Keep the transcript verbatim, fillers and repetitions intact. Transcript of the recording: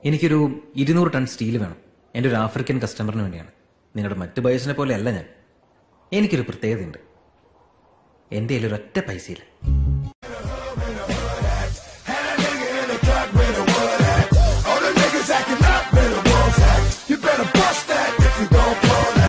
എനിക്കൊരു ഇരുന്നൂറ് ton steel വേണം. എൻ്റെ ഒരു ആഫ്രിക്കൻ കസ്റ്റമറിന് വേണ്ടിയാണ്. നിങ്ങളുടെ മറ്റ് ബയേഴ്സിനെ പോലെയല്ല ഞാൻ. എനിക്കൊരു പ്രത്യേകതയുണ്ട്. എൻ്റെ കയ്യിൽ ഒരൊറ്റ പൈസയില്ല.